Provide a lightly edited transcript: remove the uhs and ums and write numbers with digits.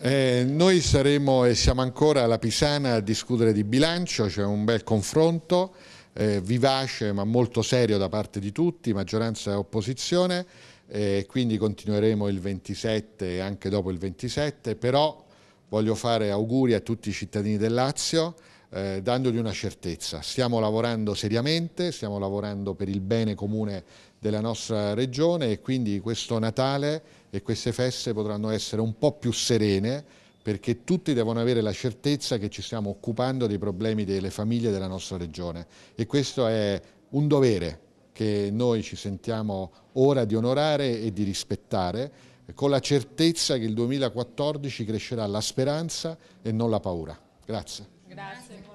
Noi saremo e siamo ancora alla Pisana a discutere di bilancio, c'è un bel confronto vivace ma molto serio da parte di tutti, maggioranza e opposizione, quindi continueremo il 27 e anche dopo il 27, però voglio fare auguri a tutti i cittadini del Lazio dandogli una certezza. Stiamo lavorando seriamente, stiamo lavorando per il bene comune della nostra regione e quindi questo Natale e queste feste potranno essere un po' più serene perché tutti devono avere la certezza che ci stiamo occupando dei problemi delle famiglie della nostra regione e questo è un dovere che noi ci sentiamo ora di onorare e di rispettare con la certezza che il 2014 crescerà la speranza e non la paura. Grazie. Grazie.